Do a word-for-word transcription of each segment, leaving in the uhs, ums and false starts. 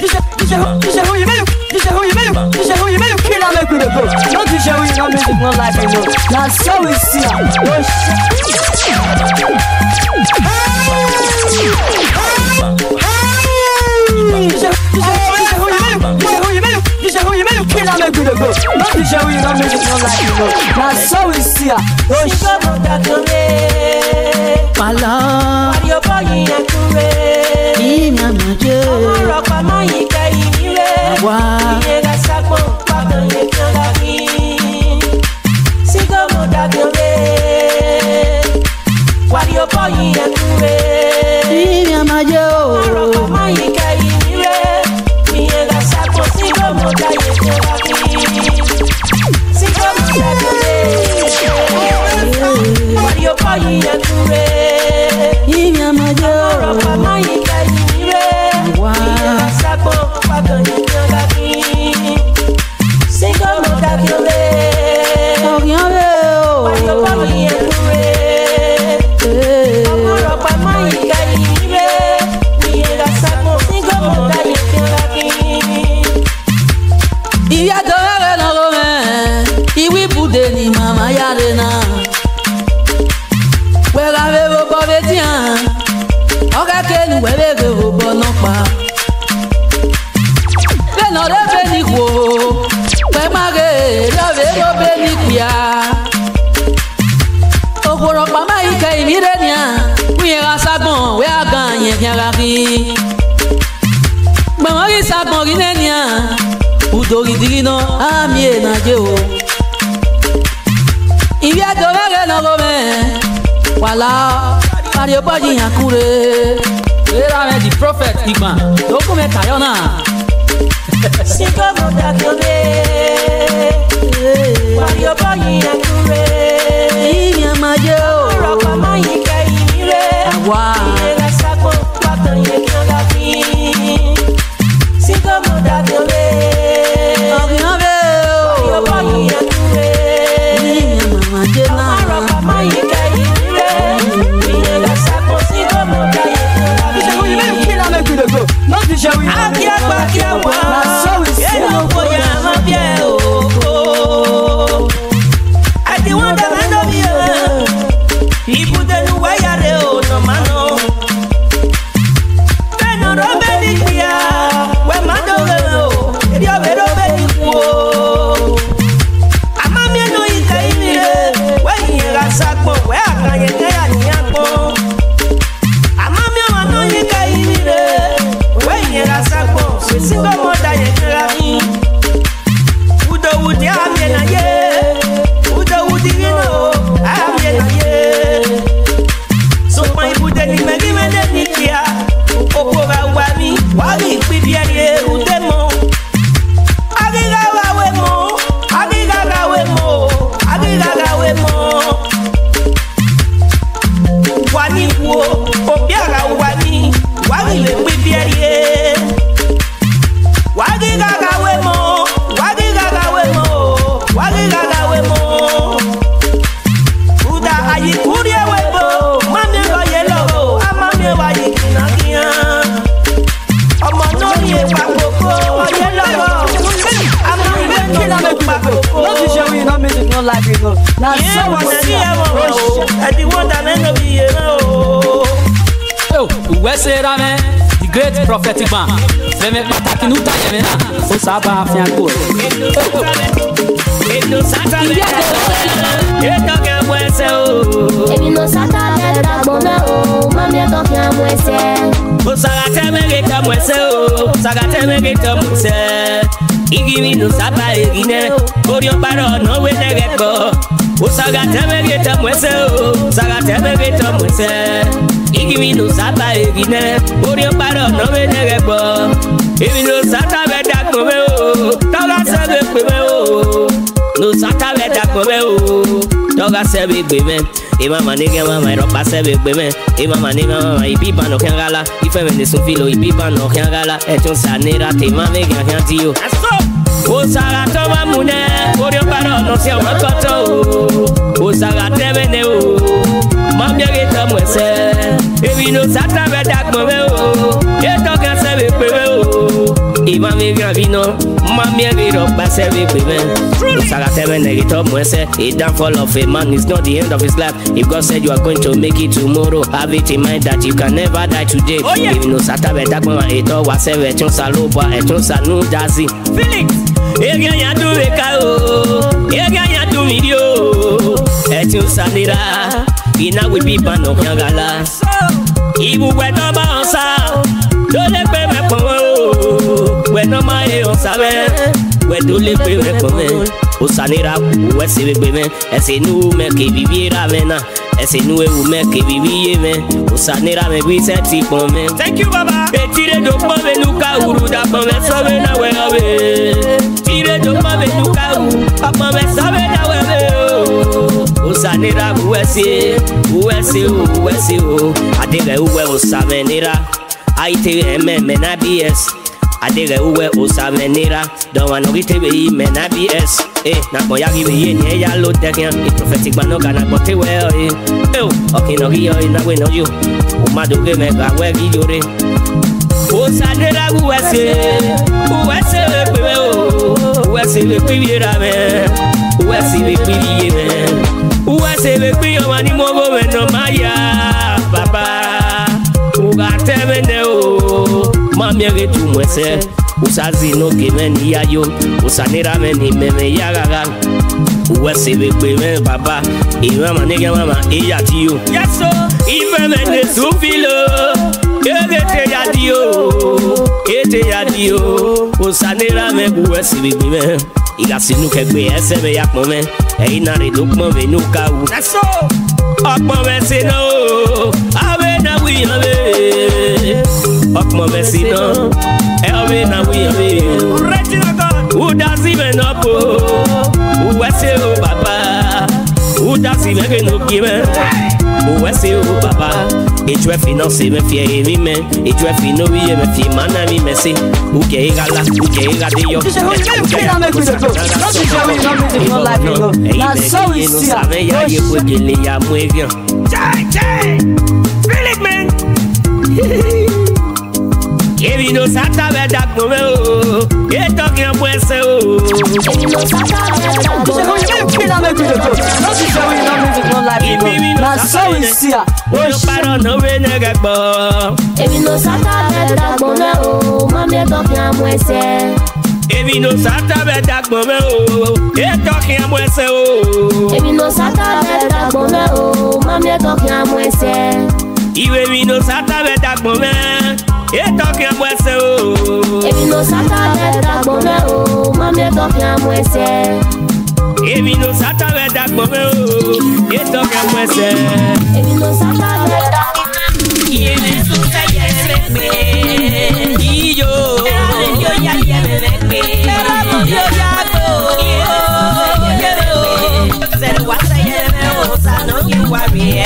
This is who you make. This is who you make. This is who you make. Kill and make with the go. Not this is who you know music, no life anymore. Now so we see her. Oh shit. This is who you make. Kill and make with the go. Not this is who you know music, no life anymore. Now so we see her. Oh shit. My love. What your boy in a career? In a major. I'm a rock, I'm a hika in it. Wow. Yega sakmo, pardon ye kangaki. Sigo mo dagore. What your boy in a career? In a major. I'm a rock, I'm a hika in it. Yega sakmo, sigo mo dagye kangaki. Sigo mo dagore. What your boy in a career? Udorigino amie na jeo. Ibi adorere no gome. Wala Mario Baji yakure. Era me the prophet Igba. Dokume tayona. Sigo mo dagore. Mario Baji yakure. Ibi amajo. Ropa mai kai ire. Awa. Era sako patan ye kyangaki. Sigo mo dagore. Life you know. Now so we see I the one that never be here. Oh, we say Rame, the great prophetic man. Feme pataki nu ta yeme na. O saba afian go. Edo sata le. Edo ke mwese o. Ebi no sata le ta bona o. Mami to ke mwese. O sagate me ke mwese o. Sagate me ke mwese. Igi no sapa egine. Orio paro no we negeko. O sagate me ke mwese o. Sagate me ke mwese. Igi no sapa egine. Orio paro no we negeko. Ebi no sata be da kome o. Toga sebe kome o. No sata be da kome o. Toga sebe kome. E mama nigga mama ropa sebe kome. E mama nigga mama ipi pano kangala. Ife me sun filo ipi pano kangala. E chon sanera te mame kangantio. O sagate mamune. Orio paro no se o makoto. O sagate bene o. Mami agita mwese. Ebi no sata be da kome o. E toga sebe kome o. y mami gravino, mami agiro pase women. Sagate men negito mwese, a downfall of a man is not the end of his life. If God said you are going to make it tomorrow, have it in mind that you can never die today. Oh, yeah. If you know sata beta kwa eto waseve chon saloba chon sanu dazi. Felix, ega ya tu bekao, ega ya tu video, chon sanira, ina we be bano nyangala. Ibu weto ba onsa, dole pe me po, we no mai onsa be, we dole pe me po me. Osanira, we se be me, ese nu me ke viviera mena. Ese nous ou mec qui vivait mais au sanera me bi seti pour me. Thank you baba. Et tire do pa me nu ka uru da pa me sabe na we ave. Tire do pa me nu ka uru pa me sabe na we ave. O sanera u ese u ese u ese o. Adere u we o sanera. Ai te me me na B S. Adere u we o sanera. Don't want to get be me na B S. Eh, na koya give ye ni ya lo tekian. It prophetic man no gana kote we eh. Eh, okay no gi yo na we no you. O ma do ke me ka we gi yo re. O sanera u ese. U ese we pe o. U ese we pe bi ra me. U ese we pe bi ye me. U ese we pe yo mani mo go me no maya. Papa. U ga te me ne o. Mami age tu mwese. Usazi no kemen ya yo, usanera meni meme ya gaga. Uwese be pe me baba, iwe manege mama iya tiyo. Yeso, ife mene sufilo, ete ya dio, ete ya dio. Usanera me uwese be pe me, igasi nu kegbe ese be yak mome, e inare duk mome nu kau. Yeso, akmo me se no, awe na wi ave, akmo me se no. Elvin na we ave. Who does even up? Who was it, Papa? Who does even no given? Who was it, Papa? It's where finance even fear me, man. It's where we know we have a few man and we messy. Who can gala? Who can gala? You can't make it go. Not to show you nothing in your life, you know. Now, so is it. You will get me a movie. Jai, Jai! Feel it, man. Evi no sata be dak mo me o, e talking about so. Evi no sata be dak mo me o. You kill am make it go. Not to show you no music no life. Now so is here. O paro no we nega gbo. Evi no sata be dak mo me o, mami talking about so. Evi no sata be dak mo me o, e talking about so. Evi no sata be dak mo me o, mami talking about so. Iwe mi no sata be dak mo me. E talking about so. If you know Sata better go me oh, mami talking about so. If you know Sata better go me oh, e talking about so. If you know Sata better, ye me so say ye me me, yo, yo ya ye me me, yo ya go, yo, say what say ye me oh, sa no you worry,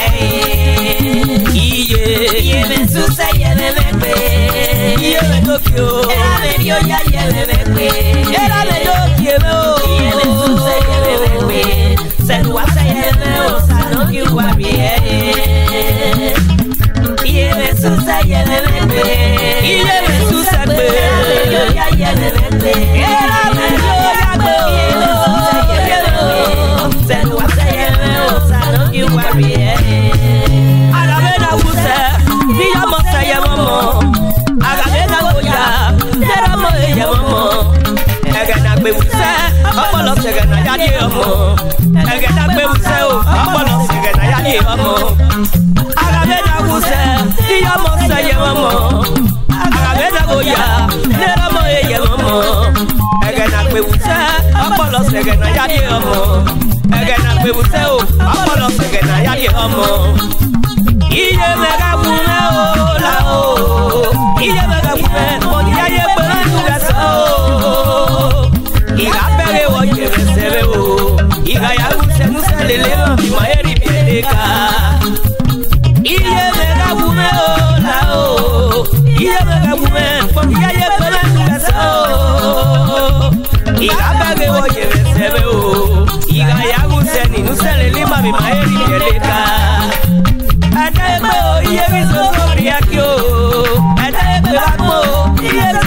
ye, ye me so say ye me me. Era me dio ya ya me me, era me dio quiero, y me sucede me me, se lo hace me o sa no que guarde, y me sucede me me, y me sucede me dio ya ya me me, era me dio ya quiero, se lo hace me o sa no que guarde, a la vera usa, ni ya mo se llama. Egana gbe wuse, ọpọlọ segana ya di ọmọ. Egana gbe wuse o, ọpọlọ segana ya di ọmọ. Agabe na wuse, iye ọmọ seye ọmọ. Agabe na goya, nere ọmọ eye ọmọ. Egana gbe wuse, ọpọlọ segana ya di ọmọ. Egana gbe wuse o, ọpọlọ segana ya di ọmọ. Iye mega wume o la o, iye mega wume, oye ye gbẹ nuga so. Iga pere wo ye sebe o, iga ya use use lele o, mi ma eri biedeka. Iye mega wume o la o, iye mega wume, oye ye gbẹ nuga so. Iga pere wo ye sebe o, iga ya use ni use lele ma mi ma eri biedeka. Ada ebe o iye mi so so ri aki o, ada ebe akpo iye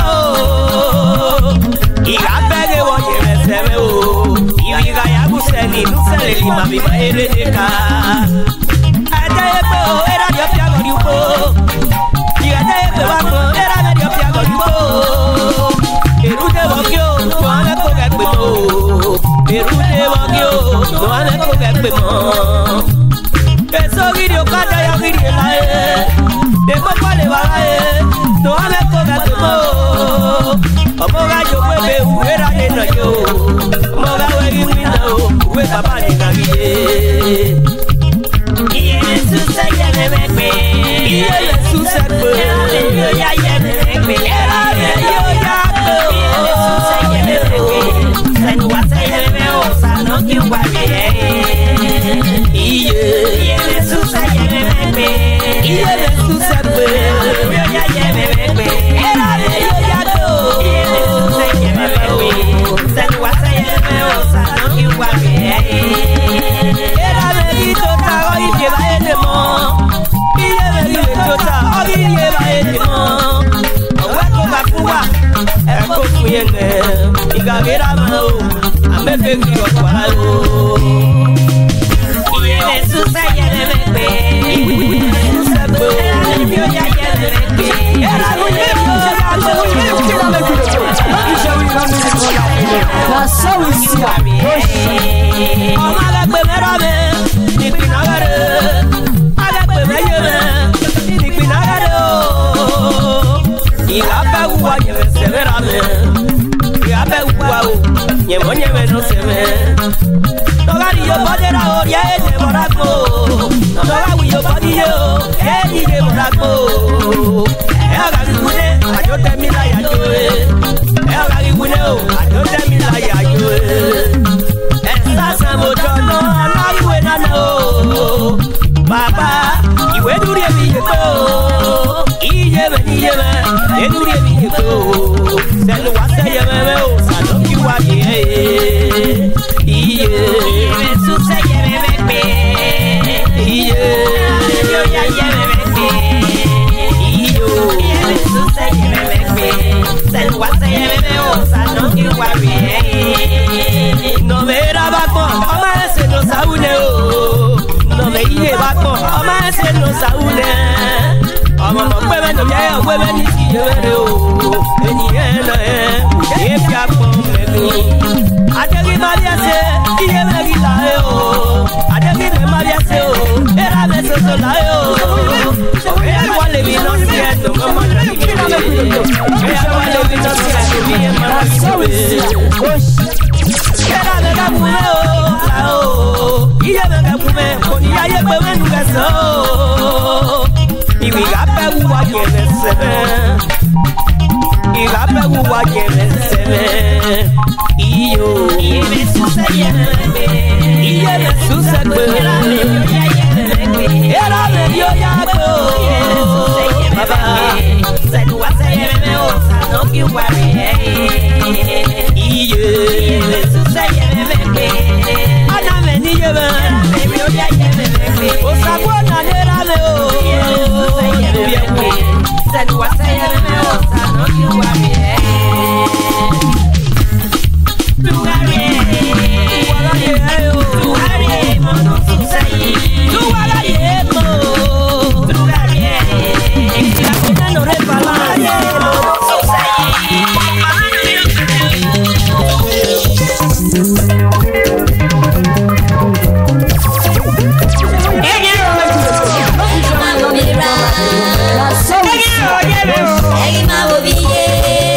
y la pegue oye me se ve o y diga ya buseni no se le lima mi madre de ca ate pe o era yo piago ni po y ate pe va ko era yo piago ni po eru de bokio no ana ko ga pe mo eru de bokio no ana ko ga pe mo eso video kada ya video la e de ko le va e no ana ko ga pe mo omo ga yo pe be era de no yo omo ga we ni mi no we baba ni na bi e Yesu se ye me pe Yesu se pe yo ya ye me pe era de yo ya pe Yesu se ye me pe se no wa se ye me o sa no ki wa bi e Yesu se ye me pe Yesu se pe yo ya ye me pe era de yo ya pe Yesu se ye me pe se no wa se ye me o sa no ki wa bi era de yo ta o y lleva el mo y lleva el tota o y lleva el mo o wa ko ga fuwa e ko fuyene y ga vera mo ame pe ki o kwa o y Jesús se ye me pe Jesús se pe yo ya ye me pe era lo ye yo ya lo ye que la me cuido y je oui la musique La solution. o ma ga pe mera me ni pinagare aga pe me ye me ni pinagare o y la pe wa ye se vera me y la pe wa o ye mo ye me no se me no ga ni yo podera o ye de moraco no ga wi yo podiyo e ni de moraco e aga ni kune ajo te mi la ya jo e e aga ni kune o ajo te mi la ya jo e esa sa mo jo no na we na no baba iwe duri mi ye ko iye me ni ye me e duri mi ye ko se lo wa se ye me o sa no ki wa ye iye Jesús se ye me pe iye yo ya ye me pe iyo Jesús se ye me pe se lo wa se ye me o sa no ki wa ye no me era ba ko o ma se no sa une o no me iye ba ko o ma se no sa une ọmọ mọ pé bẹ́ẹ̀ lómi ẹ̀yà wẹ́ bẹ́ẹ̀ ní kí yẹ wẹ́rẹ́ o ẹni ẹ̀ nà ẹ̀ ẹ̀ fi àpọ̀ mẹ́mi. Adéki má bí ẹsẹ̀ iye mẹ́rin là ẹ̀ o Adéki mẹ́ má bí ẹsẹ̀ o ẹ̀rá mẹ́ soso là ẹ̀ o ẹ̀ wà lèmi lọ sí ẹ̀ tó mọ́ mọ́ lọ sí ẹ̀ ẹ̀ wà lèmi lọ sí ẹ̀ tó bí ẹ̀ má lọ sí ẹ̀ ẹ̀rá mẹ́ ká kú mẹ́ o là o iye mẹ́ ká kú mẹ́ òní ayé pé mẹ́nu kẹsàn o. Ibi gape wa yele sebe Ibi gape wa yele sebe Iyo Iye suse yele Iye suse gbe Era me dio ya gbe Baba Se nuwa se yele me o sa no ki wari Iye Iye suse yele me Ana me ni yele Me dio ya yele me O sa kwa na nera me o Se no wa se ye me o sa no ki wa bi e tu wa re wa re o tu wa re mo no su se yi tu wa re mo tu wa re e la ko no re pa la re mo no su se yi La solution. Hey, ma bobie.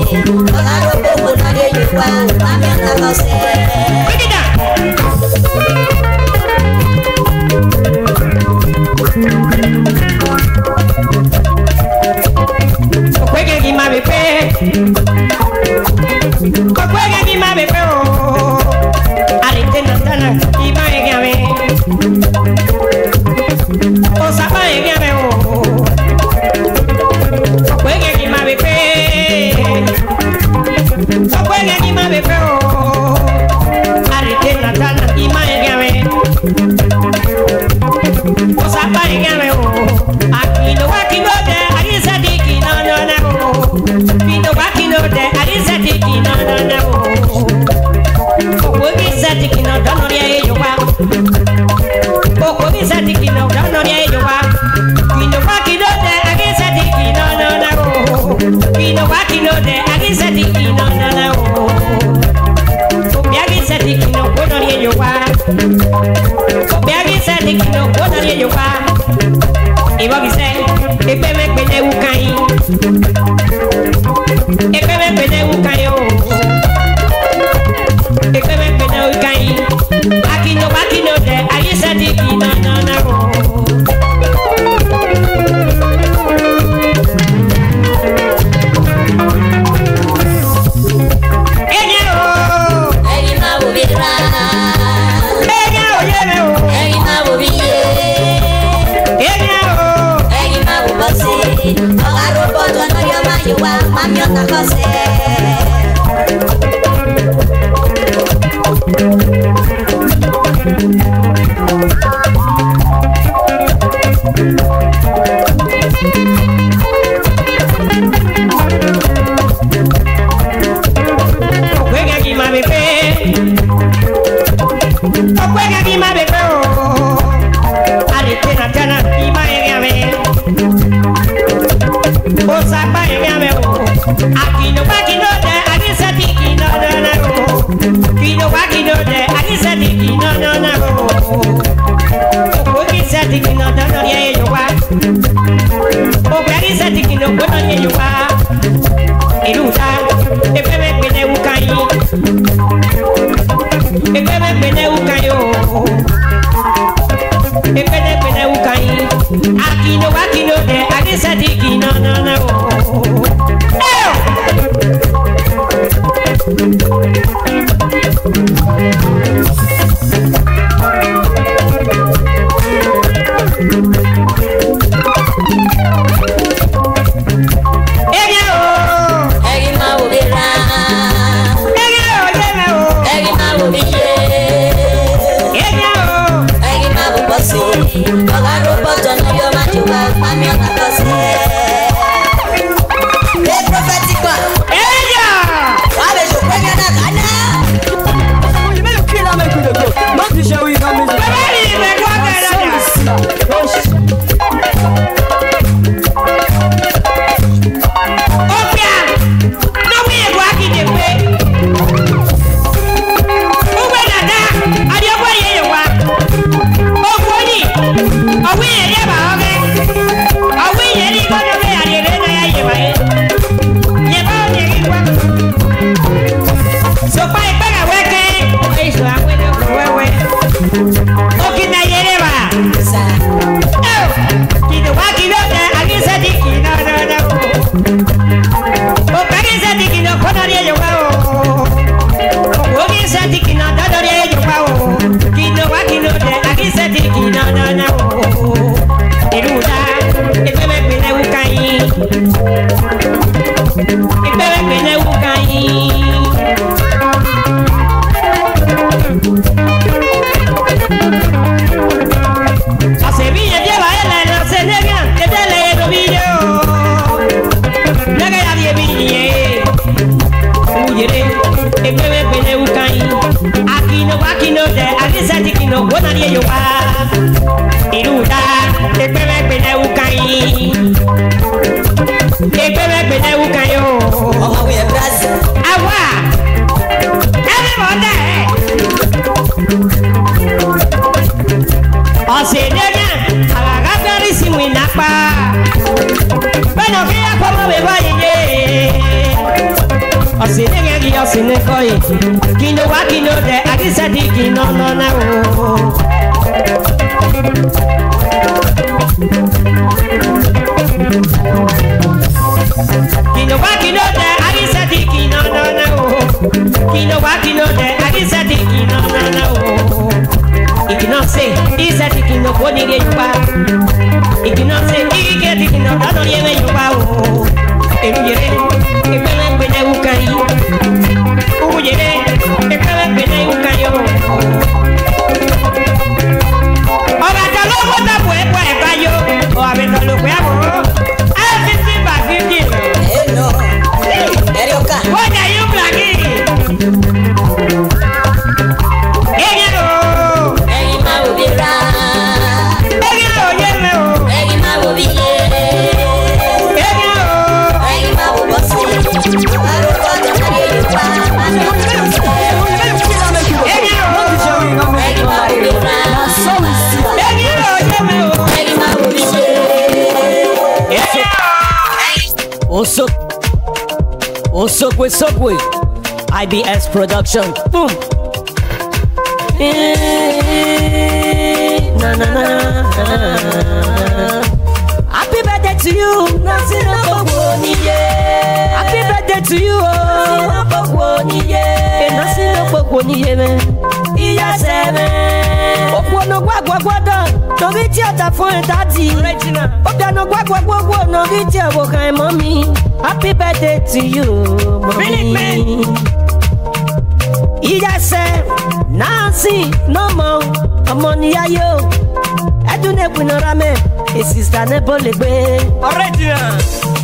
Awa Osine gi osine koi. Kino wa kino de agisa di kino no na o. Kino wa kino de agisa di kino no na o. Kino wa kino de agisa di kino no na o. Ikino se isa di kino koni de yupa. Ikino se ike di kino no yeme yupa o. Eluyere, ekele pene ukai. Uyere, ekele pene ukai o. Oba talo wota pwe pwe bayo. O abendo lo pwe abo. Fifty by fifty. Hello. Erioka. What are you plugging? Egero. Egi ma ubira. Egero yeme o. Egi ma ubiye. Osok, Osokwe Sokwe, I B S Production, boom. Na na na na. Happy birthday to you, Nancy Lokoniye. Happy birthday to you, Nancy Lokoniye. Nancy Lokoniye me, iya seme. Okwono gwa gwa gwa don, no bi ti ata fun thirty. Original. Obiano gwa gwa gwa gwa, no bi ti abo kan mommy. Happy birthday to you, mommy. Iya se, Nancy, no more, amoni ayo. Edune kwinora me, e sister ne bolegbe. Original.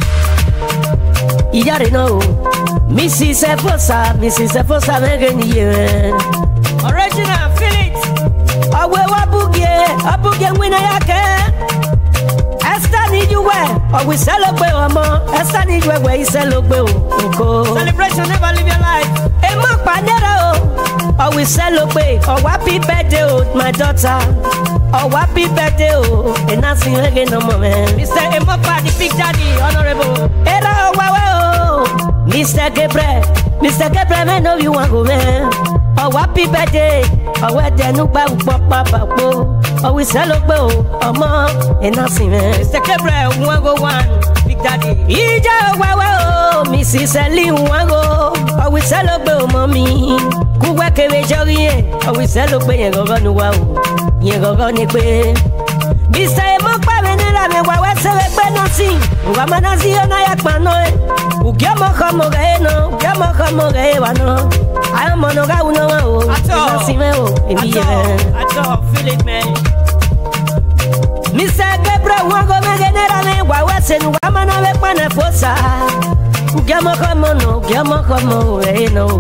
Iya re no, Missus Efosa, Missus Efosa me geniye. Original, feel it. Awe wabugie, abugie wina yake. Esther need you well, or we celebrate omo. Esther need you well, we celebrate oko. Celebration never live your life. Emo panera o, or we celebrate. Oh happy birthday oh my daughter. Oh happy birthday oh, and nothing again no more man. Mister Emopa, the big daddy, honorable. Era oh wawe oh, Mister Gabriel, Mister Gabriel man know you want go man. Oh happy birthday, oh we dey no gba papa papo. Oh we celebrate oh, omo, and nothing man. Mister Gabriel, one go one, big daddy. Ija wawe oh, Missus Eli one go. Oh we celebrate oh mommy. Kuwa kere joriye, oh we celebrate yen gogo nu wa o, yen gogo ni pe. Mister Emopa venera me wawe celebrate nothing. Wa manasi ona yakpa no e. Ugiamo kamo ge no, ugiamo kamo ge wa no. Ayo mono ga uno wa o, nothing me o, ebi ye. At all, feel it man. Mister Gabriel wango me genera me wawe senu wa mana we pane fosa. Ugiamo kamo no, ugiamo kamo ge no.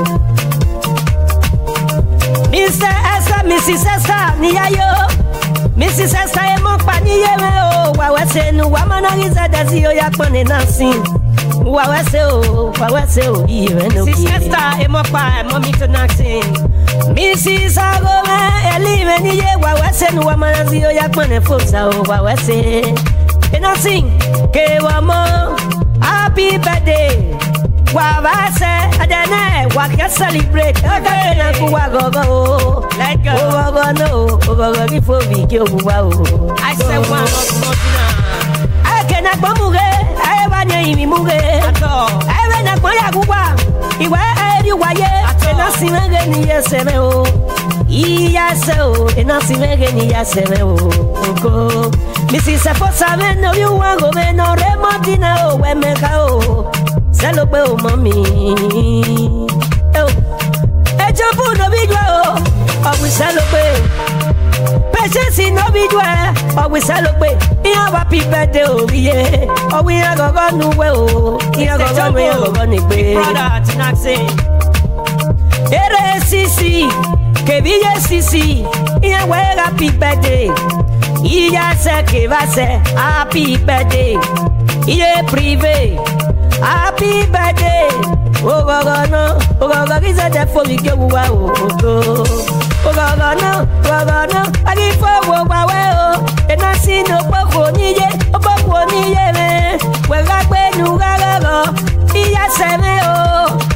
Mister Esther, Missus Esther, niyayo. Missus Esther Emopa niyeme o. Wawe senu wa mana giza desi o yakpone nasi. Wawe se o, wawe se o, iye no ki. Missus Esther Emopa, mommy to Naxin. Missus Agome, Eli niye wawe senu wa mana zi o yakpone fosa o. Wawe se. Enasi, ke wamo, happy birthday. Wawase, adene, waka celebrate. Oga na kuwa gogo. Let go. Ogo no, ogo gifo mi ki obuwa o. I said one more now. Akena gbomuge, ayewa ni imi muge. At all. Ayewa na gboya guwa. Iwe eri waye. Ena simege ni yeseme o. Iyase o, ena simege ni yeseme o. Oko. Missus Efosa me no you wango me no remotina o we meka o. Celebrate oh mommy. Oh, ejobu no be dwa oh, oh we celebrate. Patience no be dwa, oh we celebrate. Iya happy birthday oh yeah, oh we a go go nu we oh, iya go go we go go ni pe. Brother to Naxin. Ere sisi, kebiye sisi, iya we happy birthday. Iya se que va se happy birthday. Iya privé. Happy birthday, oh gogo no, oh gogo giza de fo mi ke wuwa o, oh gogo no, gogo no, agi fo wo wa we o, ena si no poko niye, poko niye me, we ga pe nu ga ga go, iya se me o,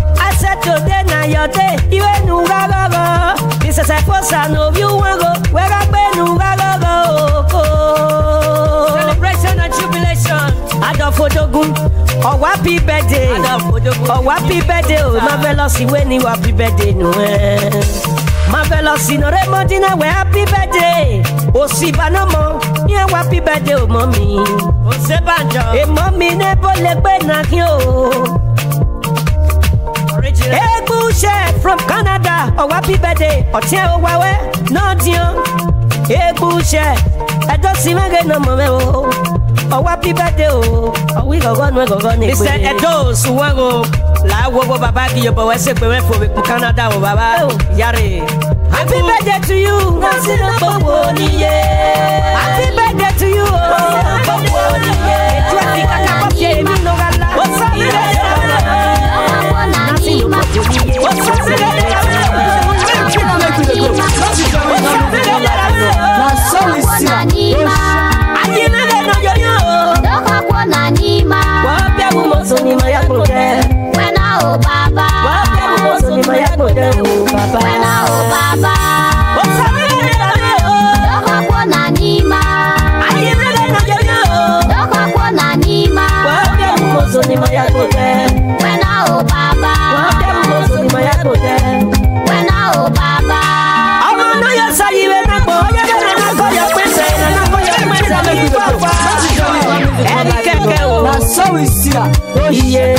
bossa no you wango, where I been no go. Celebration and jubilation. Adofodogun, oh happy birthday. Oh happy birthday, oh marvelous when you happy birthday no. Marvelous no remodina we happy birthday. Oh siba no mo, yeah happy birthday oh mommy. Oh sebanjo, eh mommy ne bole be na kyo. Hey Boucher from Canada, oh happy birthday. Oh tiens oh wawe, no dion. Hey Boucher, I don't see me get no more oh. Oh happy birthday oh. Oh we go go no go go ni. Listen, at those who want go la wo wo baba ki yo bo we se pe we for Canada oh baba. Yare. Happy birthday to you. Nasi na bobo ni ye. Happy birthday to you. Nasi na bobo ni ye. Twenty kaka papier mi no gala. What's up? So is here. Yeah,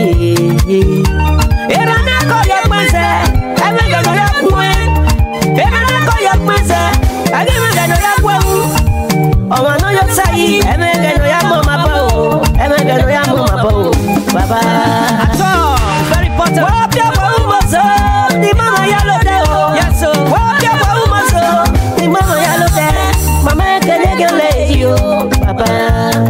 yeah. Era na ko yo pense, e me go ya kuwe. Era na ko yo pense, e me go ya kuwe. O ma no yo sai, e me go ya mama ba, e me go ya mama ba. Baba. Ato, very important. Wa pia ba umo so, ni mama ya lo de o. Yes so. Wa pia ba umo so, ni mama ya lo de. Mama ke ne ke le yo, baba.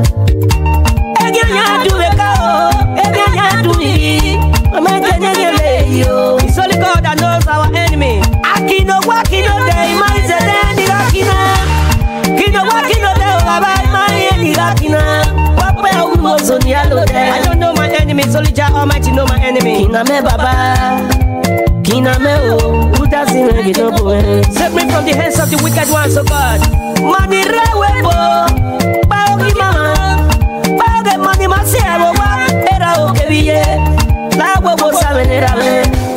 It's only God that knows our enemy. Akino wakino day, my zedeni rakina. Kino wakino day, baba my eni rakina. Wape umozo ni alo day. I don't know my enemy, it's only Jah Almighty know my enemy. Kina me baba, kina me o. Who doesn't make it no boy? Save me from the hands of the wicked ones, oh God. Money rewe po, bao ki mama, bao de money masiero wa. Era o que viye, la huevo sabe nera me.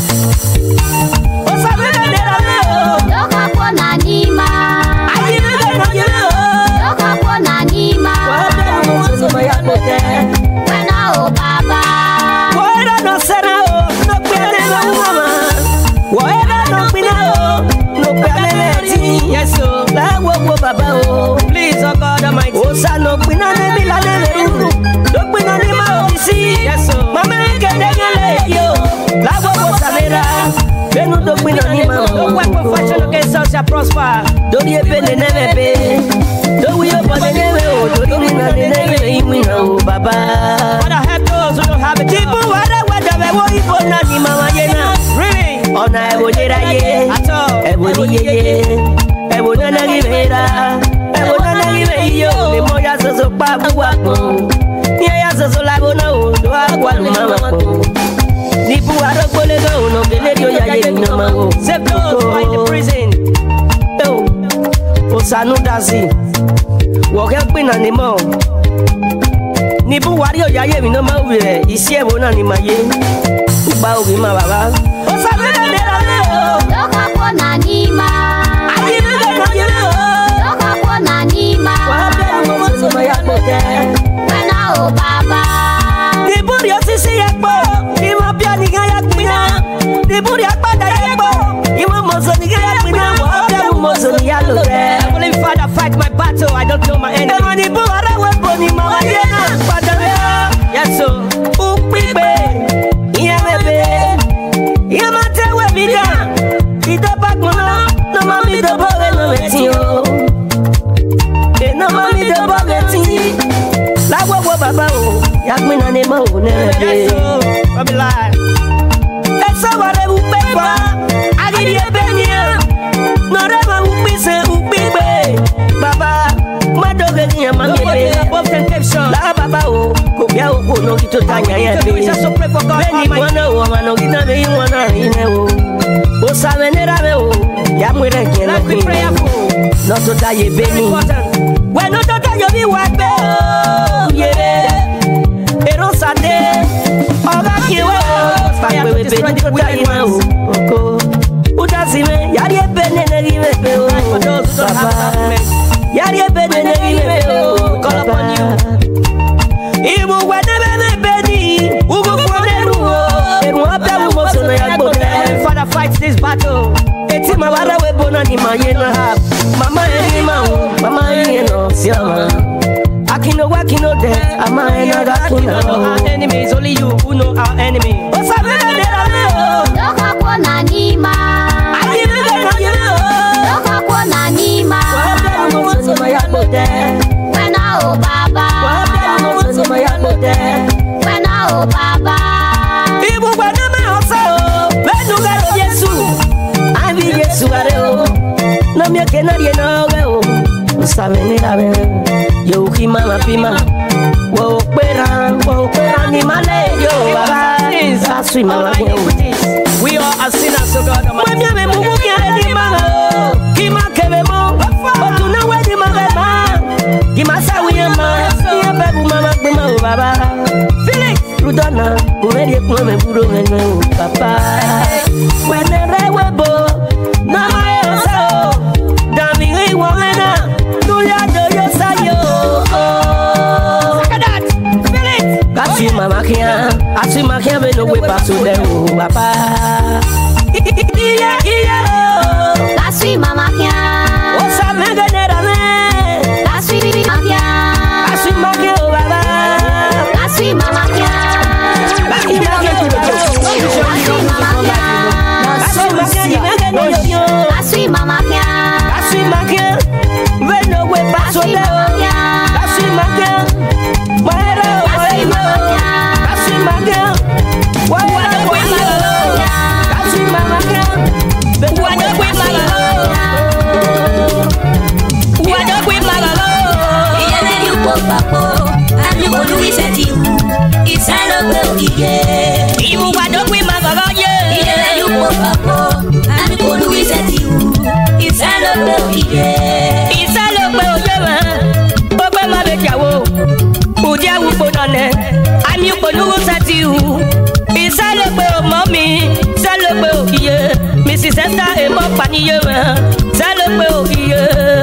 Please, oh God Almighty. Oh, son, no, we not let me la le. Look, we not let me see. Yes, so. Mama, can I yo? La wo salera. Benu do we not let me. No weapon fashion against us shall prosper. Don't you be the never be. Don't we open the never. Don't you not the never. We know, Baba. But I have those who don't have it. People, what I want to be, what you put on the mama, yena. Really? On I would get a ye. At all. Everybody, ye. Everybody, Rivera. Yo, le moya se so pa guapo. Ni ella se so la bono, do agua mama. Ni puaro kole go no que le dio ya ye no mango. Se those in the prison. Yo, Osanu Dazi. Wo ke pin na ni mo. Ni puaro ya ye no mango re. Isi e bona ni maye. Ba o bi ma baba. Osanu de la leo. Do ka bona ni ma. Ayi de no ye. Do ka bona ni ma. When I oh Baba, the booty of Sissy Yakbo, he will be a nigga Yakmina, the booty of Pada Yakbo, he will most of the Yakmina, most of the yellow there. Holy Father, fight my battle, I don't know my enemy. When the Buara was born in Mama Yena, Father, yes, so, Upibe, Yamabe, Yamate, where me down, he the back mona, no mammy the boy, no metio. No mommy the bugatti. La wo wo baba o. Yakmina ne mo ne. Yes so. What be lie? That's how I will pay for. I did it benya. No rema upise upibe. Baba, my dog ni mama me. Above temptation. La baba o. Ko bia o ko no kito tanya ye be. We just pray for God. Beni mwana o mano gina be mwana ine o. O sabe ne ra be o. Ya muere quien Let's be prayerful. no to die Very beni. important. When no to die you be what be. Yeah. Ero sade. Oga kiwo. Fire to destroy the wicked ones. Oko. Udasime yari ebene ne give pe o. For those who don't have arguments. Yari ebene ne give pe o. Call upon you. Ibu wadebe me beni. Ugo kwonu o. Eru apa mo so na ya gbo. Heavenly Father, fight this battle. Eti ma wara we bona ni ma ye na. Mama eni ma o. Mama eni no siama. Akino wakino de. Ama ena ga We don't know our kino. enemies, only you who know our enemy. O sabe de la me o. Doka kuona nima. Ayi me de na ye o. Doka kuona nima. Wa mo so na ya gbo de. Wena o baba. Wa mo so na ya gbo de. Wena o baba. Ibu gbana me osa o. Benu ga lo Yesu. Abi Yesu are o. No me ke na ye no we o. O sabe ni la me. Yo ki mama pima. Wo pera, wo pera ni male yo baba. Aswi All mama our ke o. iniquities. We are as sinners, so God Mwe Almighty. mi me mugu ki ale ni mama o. Ki ma ke be mo. Otu na we di ma be ma. Ki ma sa wi ma. Ni be bu mama gbe ma o baba. Felix Rudona, o me di ku me buro me o papa. When the re we bo. Na ma e so. Da mi ri wo me na. Tu ya do yo sa yo. Kasi mama kia, asi makia be no we pasu de o papa. Iya iya o. Lasui mama kia. O sa me genera me. Lasui mama kia. Asi makia o baba. Lasui mama kia. Baki makia o baba. Lasui mama kia. Asi makia ni me genera yo. Lasui mama kia. Asi makia be no we pasu de o. Asi makia. Muero. Lasui mama kia. Asi makia. Wa wa de we ma. Asi mama kia. Be no we pasu de o. Missus Esther et mon panier, c'est le peu.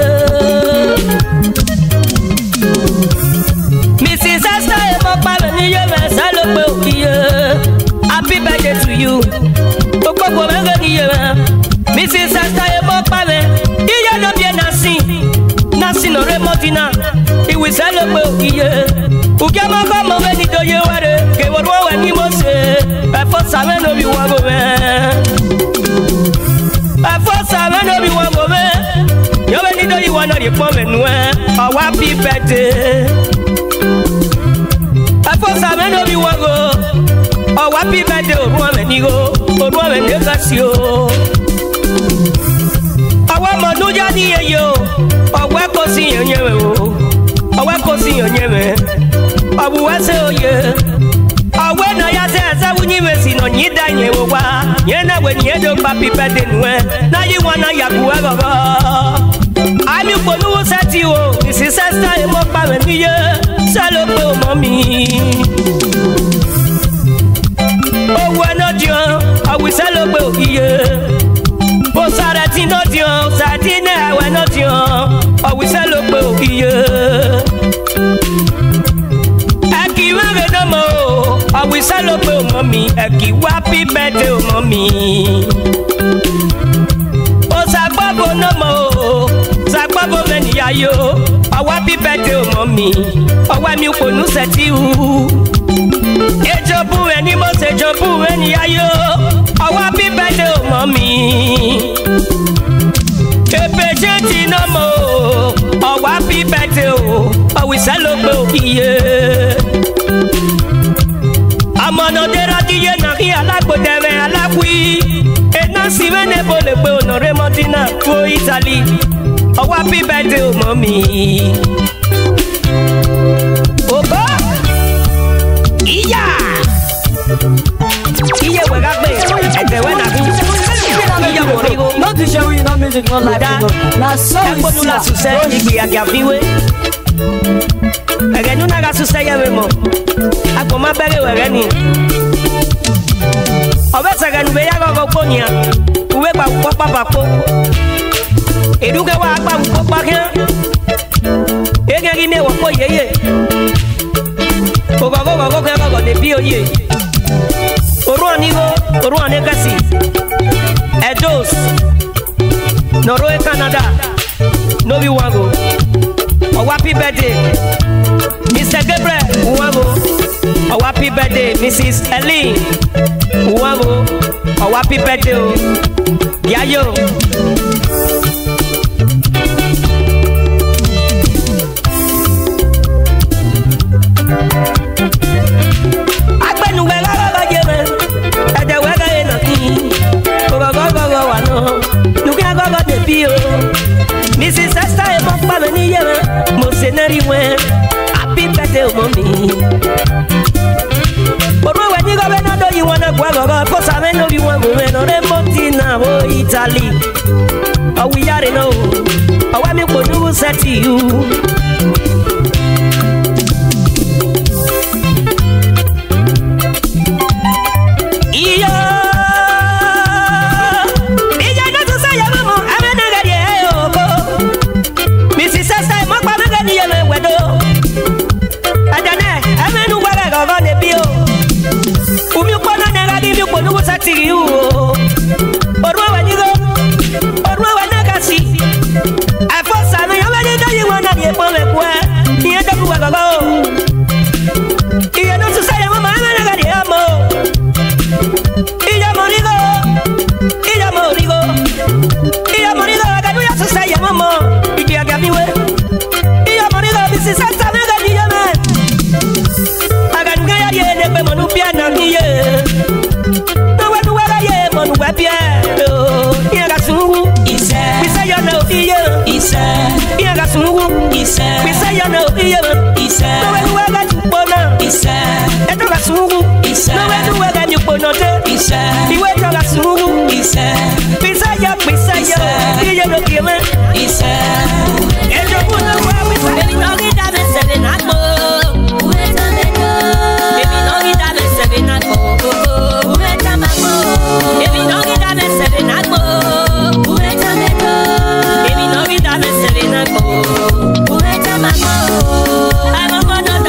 Missus Esther et mon panier, c'est le peu. Happy birthday to you. Pourquoi vous me regardez? Missus Esther et mon panier, il y a le bien assis. Nassi no remotina, il will sell a peu. Ugama come over the door, you are que what one you must say. I for seven of you one woman. I for seven of you one woman. You only know you want to be woman when I want be better. I for seven of you one go. I want be better, woman, you go, or woman, you got you. I want my new journey, yo. I want to see you. I want to see you. I will say, oh, yeah. I went I said, I wouldn't even see no need. I knew what you know when you don't papi bedding. Now you want to yaku. I'm your blue set you. This is a style of family. Salo, mommy. Oh, we're not young. I will celebrate you. Oh, Sarati not young. Satina, we're not young. I will celebrate you. I will celebrate mommy, Eki wapi birthday mommy. Oh Sagbabo no mo, Sagbabo meni ayo. I wapi birthday mommy. Oh wa mi konu seti u. Ejobu eni mo se jobu eni ayo. I wapi birthday mommy. Epejeti no mo, oh wapi birthday o. I will celebrate yeah. Amano dera diye na hi alagbo dere alagwi. Ena si vene bole pe onore motina fo Italy. Oh happy birthday oh mommy. Oba. Iya. Iye we ga pe. Ete we na bi. Iya mo rigo. No ti ṣe wí iná mi music no life no. Na so we Eko nula see. susẹ igi agafiwe. Ẹgẹ nuna ga susẹ yẹ mi mọ. Agbọmọ bẹrẹ wẹrẹ ni. Ọbẹ sẹgẹ nubẹ ya gọgọ gbónia. Uwe gba kpọ papapọ. Eduke wa agba kpọ kpakẹ. Ege gị ne wọkpọ yeye. Ogogo gogo kẹ gọgọ de bi oye. Oru anigo, oru anekasi. Edos. Norway, Canada. Novi Wango. A happy birthday. Mister Gabriel Wango. A happy birthday. Missus Eileen Wango. A happy birthday. Yayo. Agbenu wega wega jeme. Ede wega enoki. Gogo gogo gogo wano. Nukia gogo de bio. Missus Esther e mo pa me ni yeme. Mo seneri we. Happy birthday o mommy. Oru we ni gobe na do yi wana gwa gogo. Posa me no bi wan go me no re montina o Italy. O we yare no. O wa mi ko nu set you. I'm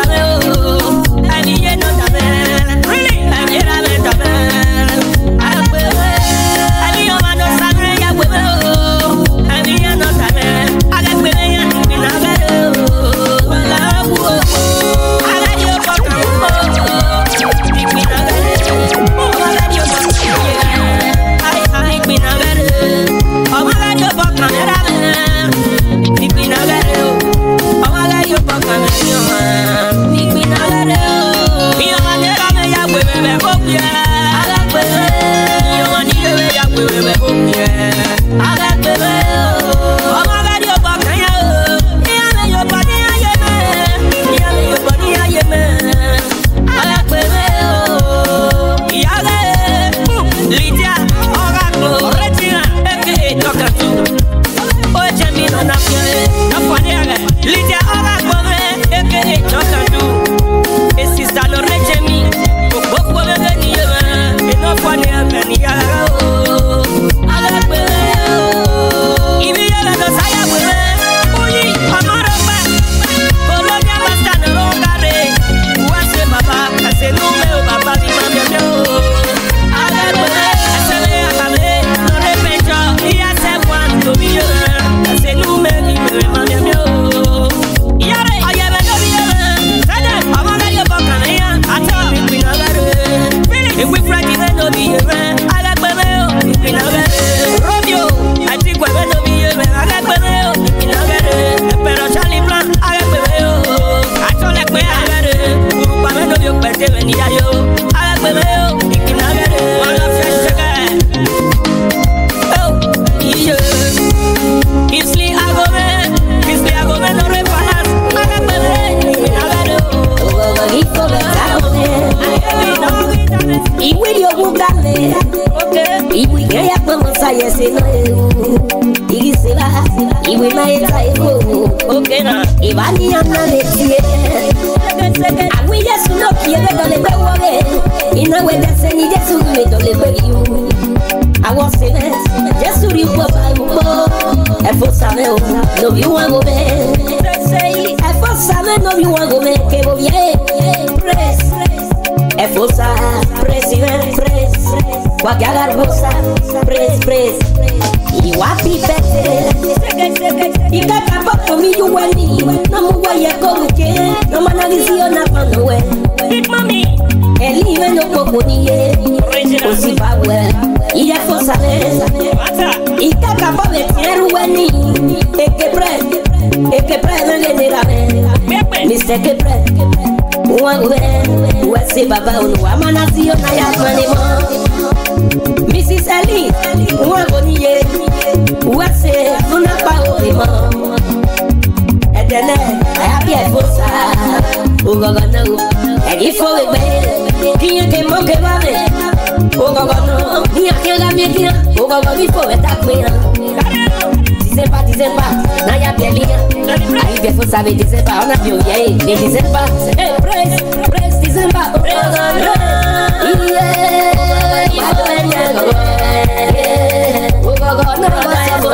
dame. Y we que ya como saya se no y se va y we mai sai ko. Okay na. Y va ni ana de tie. A we ya su no quiere que le veo ver. Y no we de se ni de su me do le veo. I was in it. Just to read what I want. E for saber no vi uma go bem. Sei, e for saber no vi uma go bem que vou bien. Press. E for saber president press. Qualquer garbosa press press. E o happy birthday. E cada pouco me do wani. Não me vai como que. Não me analisio na panoe. Big mommy. Ele vem no coco nie. O si power. Y ya fue saber y que acabó de tener un buen niño. Es que pre, es que pre no le dirá ver. Mister que pre, un agüe, un ese papá un guamanacio no hay ánimo. Missus Ellie, un agonía, un ese una pago de mano. Es tener, es bien fosa, un gogano, es que fue bebé, quien que mo que va a ver. Oh go go no, ni a quien la mía, oh go go before we talk me. December, December, na ya pelea. Ahí bien fue sabe December, ona bio ye, ni December. Hey, praise, praise December, oh go no. Yeah, ya do ya go. Oh go go no, go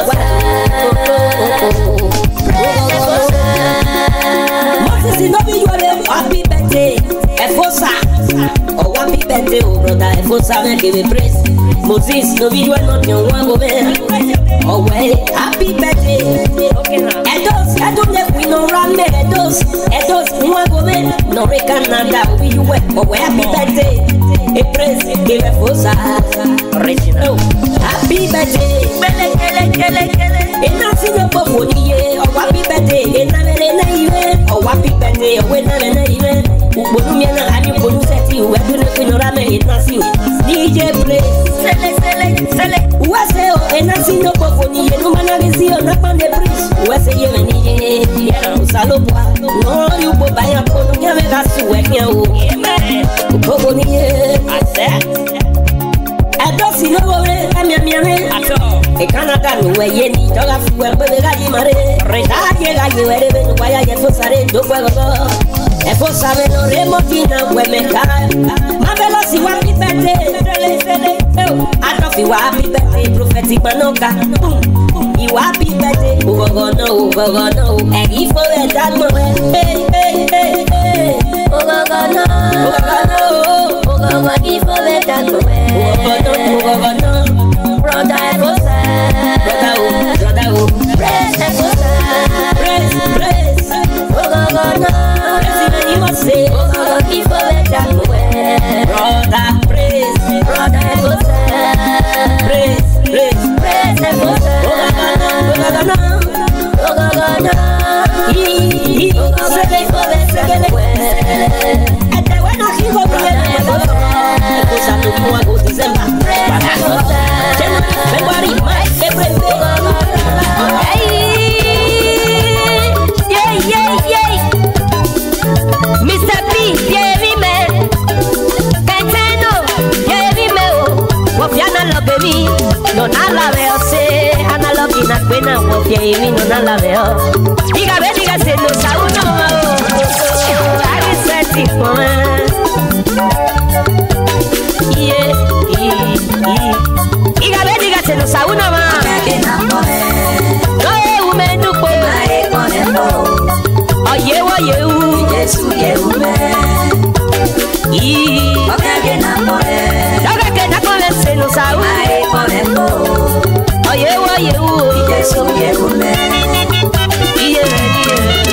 go. Moses no be you happy birthday. E força. Oh, happy birthday, oh brother, e força me give me praise. Moses, no video no te un go ben. Oh well, happy birthday. Okay now. E dos, e dos ne we no run me, e dos, e dos un go ben. No re Canada, we you we. Oh well, happy birthday. E praise, give me força. Original. Happy birthday. Bele kele kele kele. E na si no popo ni ye. Oh happy birthday. E na le na iwe. Oh happy birthday. Oh we na le na iwe. Ubonumia na ani bonu seti uwe dune kwinora me inasi D J play sele sele sele uwase o enasi no bofoni ye no managisi o na pande bridge uwase ye menije ya usalopwa no you bo baya kono nyame gasu wenya o bofoni ye ase adosi no wore amia miame ato e Canada no we ye ni toga fuwe bebe gaji mare rega ye gaji were be no waya ye fosare do fuego go. E for saber no remotina we me cae. Mabelo si happy birthday. I don't feel happy birthday. Prophetic manoka. You happy birthday. Ugo go no, ugo go no. And if for that no, hey hey hey hey. Ugo go no, ugo go no. Ugo go if for that no. Ugo go no, ugo go no. Brother e for saber. Brother oh, brother oh. Praise e for saber. Praise, praise. Ugo go no. Say, oh, God, give for that way. Brother, praise, brother, go praise, praise, praise, go oh, God, no, oh, God, no, he, he, say, for that way. And then when I hear what we go to go to December, February, March, April, yeah, yeah, yeah. Mister B, Jerry me, Kenteno, Jerry me, Wofiana love me, no na la veo se, ana love na pena, Wofiana no na la veo. Diga ve, diga se no sa uno, I set it for yeah, diga ve, diga se no sa uno ma, no es un menú po, oye, oye. Yesu yehume I Oka que namore Oka que namore se nos aúne Ae ponendo Oye oye oye Yesu yehume Iye iye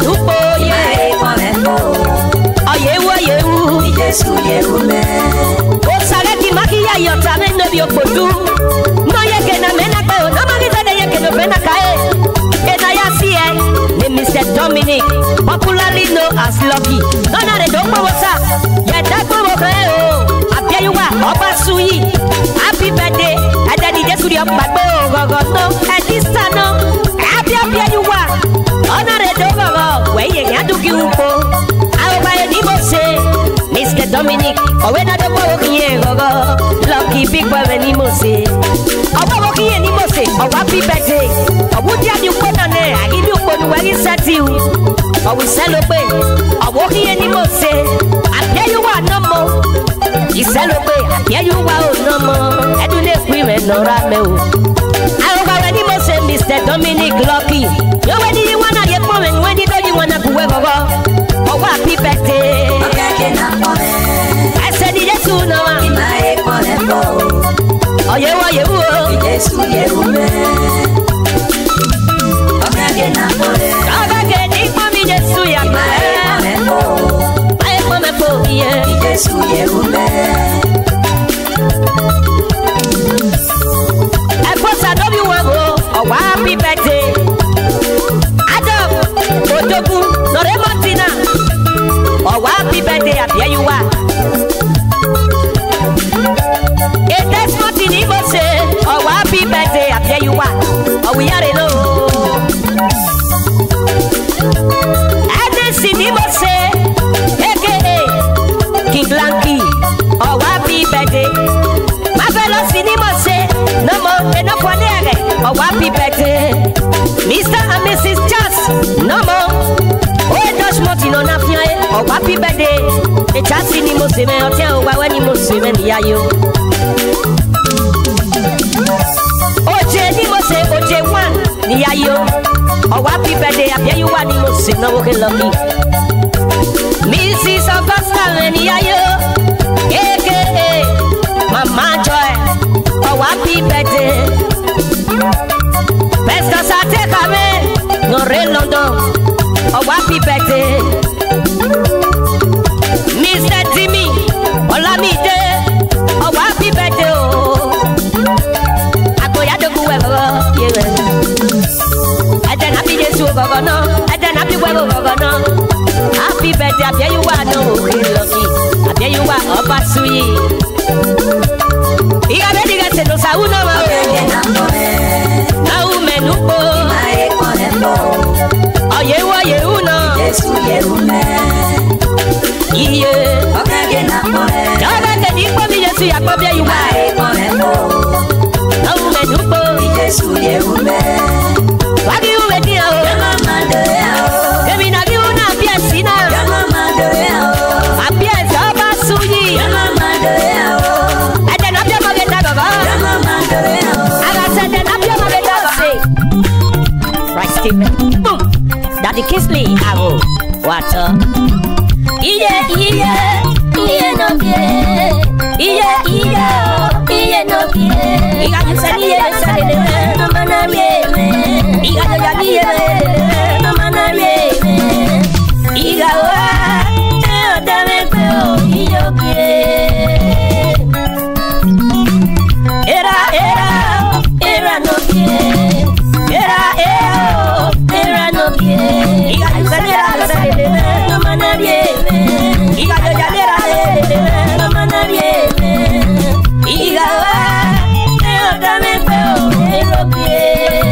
Yesu yehume yo potu. No ye que na mena kayo, no magisa de ye que no pena kae. Que na ya si eh, ni mister Dominic, popularly known as Lucky. No na de do po wasa, ye da po wo kae. Apia you wa, oba suyi. Happy birthday, and then the day your bagbo go go no, and this time no. Happy apia you wa, ona de do go go. We ye ya do ki upo. Ayo ba ye ni mo se, mister Dominic. Owe na do po wo ki go go. Lucky big boy we ni mo se. Owa wo ki ni mo se. Owa happy birthday. Owu dia ni upo na ne, agi ni upo ni we set you. Owe celebrate. Owo ki ni mo se. Apia you wa no mo. Celebrate, yeah you wow no more. I do not free men no rameo. I already must say mister Dominic Lucky. You when you wanna get moment when you don't you wanna go go. Oh happy birthday. I said it soon no. Oh yeah oh yeah oh. Jesus you me. Okay na pole. Okay ni for me Jesus ya me. Jesu yerume. I post a W one go. Oh happy birthday. Adam Otoku Nore Martina. Oh happy birthday. Here you are. It is Martin Ibo say. Oh happy birthday. Here you are. Oh we are know. And this Ibo say. King Blanky, oh happy birthday. My fellow cinema say, no more, enough for there. Oh happy birthday. Mister and Missus Chas, no more. Oh Dutch Martin on a fire. Oh happy birthday. The Chas cinema say, me or tell why when you must say, me ya you. Oh Jenny must say, oh J one, niya you. Oh happy birthday. I you want you must say, no okay lucky. Missus Augusta Meniayo, A K A Mama Joy, oh happy birthday. Pesca Sate Kame, no real London, oh happy birthday. Mister Timmy, Olamide, oh happy birthday. Akoya de Buevo, yeah. And then happy days to go no, and then happy Buevo go no. Happy birthday, I you are no okay lucky. I you are up at Sui. You got ready to say no sauna. Now menupo. Oh you are you know. Yes you yeah. Okay na more. Now that the for me yes you are probably you are. Now menupo. Yes you What do you ready oh? Mama do oh. Baby na you na piasina. Mama do oh. Apiasa basuyi. Mama do oh. And then apia mageta gogo. Mama do oh. Aga said then apia mageta gogo. Right Stephen. Boom. Daddy Kisley avo. What up? Iye iye iye no pie. Iye iye iye no pie. Iga you said iye said it. Mama na me. Iga yo ya iye. Mama na me. Iga wa e dame ko iye pie. Era era era no pie. Era era era no pie. Iga you said it. Mama na me. Iga yo ya era. Mama na me. Iga wa e dame ko iye pie.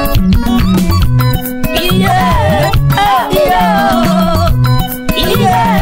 Yeah.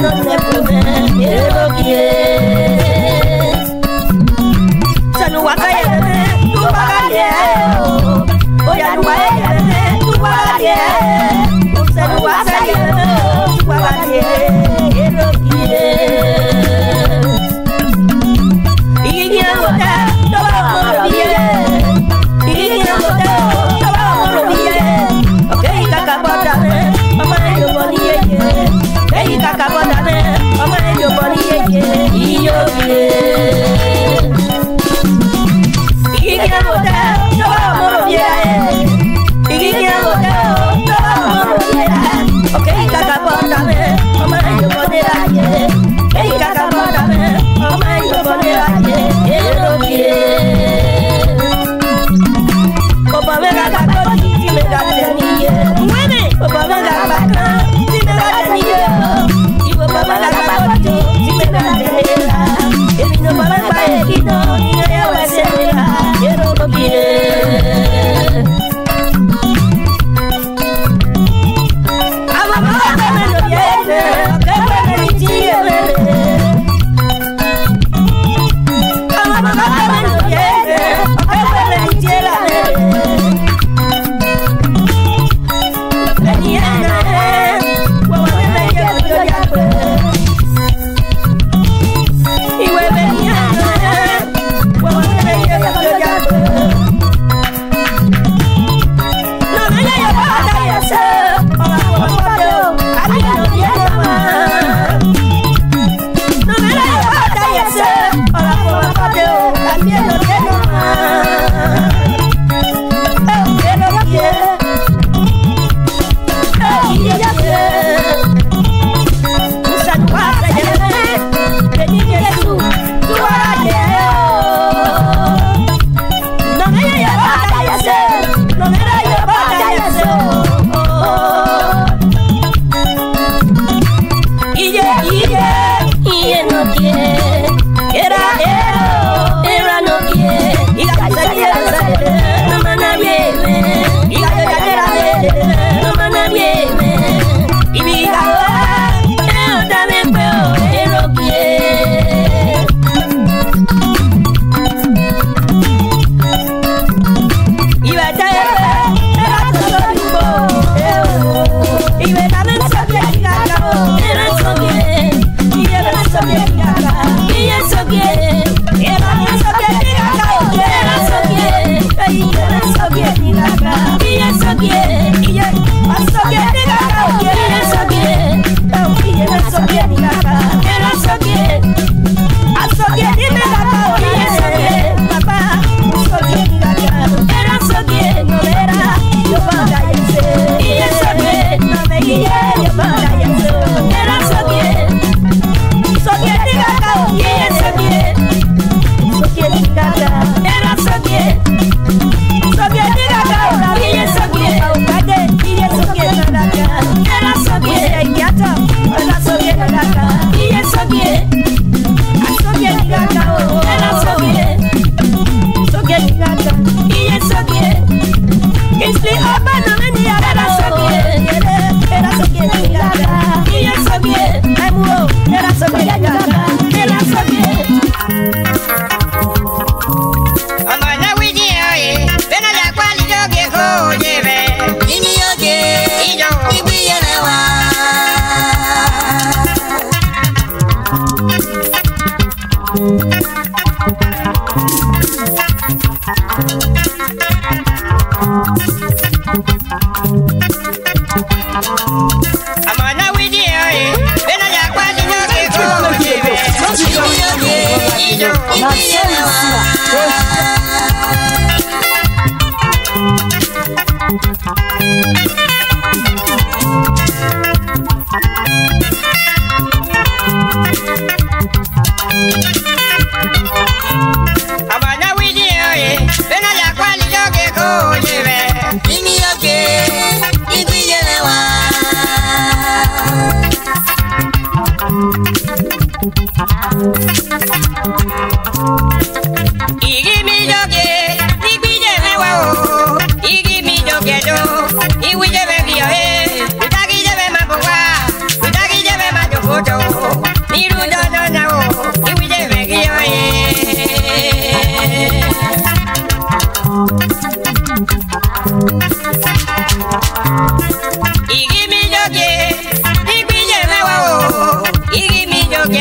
Yo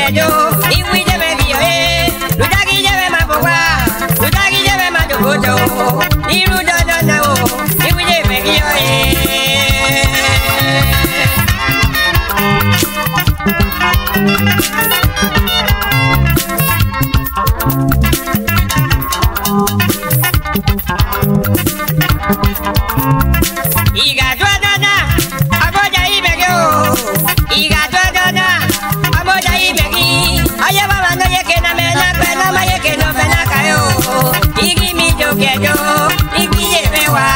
yo, y fui de me vio, eh. Lutaki lleve más boba, Lutaki lleve más dogoto, y rudo no no, y fui de me vio, eh. Y gato dona, aboya y me dio, y gato dona, aboya y me di. Allá va no ye que no me la pena, ma ye que no me la cayó. Y gimi yo que yo, y guille me va.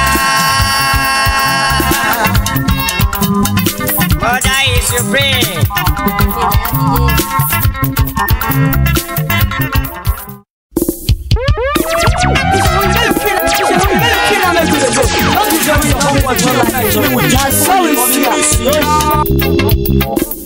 Boda is supreme. That's so easy.